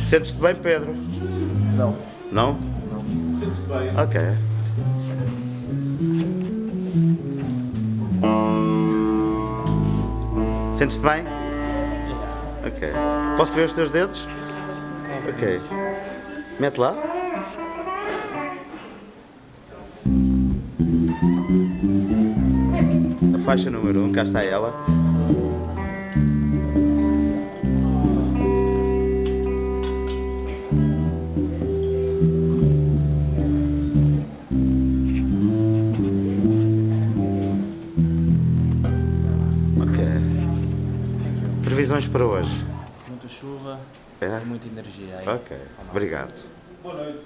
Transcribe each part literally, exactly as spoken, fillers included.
Sentes-te bem, Pedro? Não. Não? Não. Sentes-te bem? Ok. Sentes-te bem? Ok. Posso ver os teus dedos? Ok. Mete lá. A faixa número um, cá está ela. Ok. Previsões para hoje? Muita chuva É? e muita energia aí. Ok. Obrigado. Boa noite.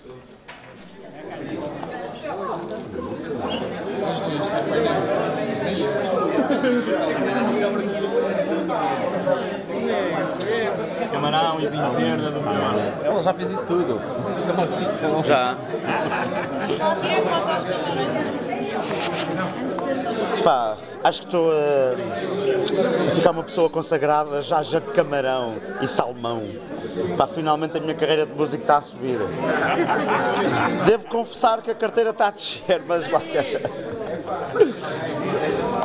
Camarão e vinho verde é do melhor. Ela já fez isso tudo. Já. Pá, acho que estou a ficar uma pessoa consagrada já já de camarão e salmão. Pá, finalmente a minha carreira de músico está a subir. Devo confessar que a carteira está a descer, mas lá.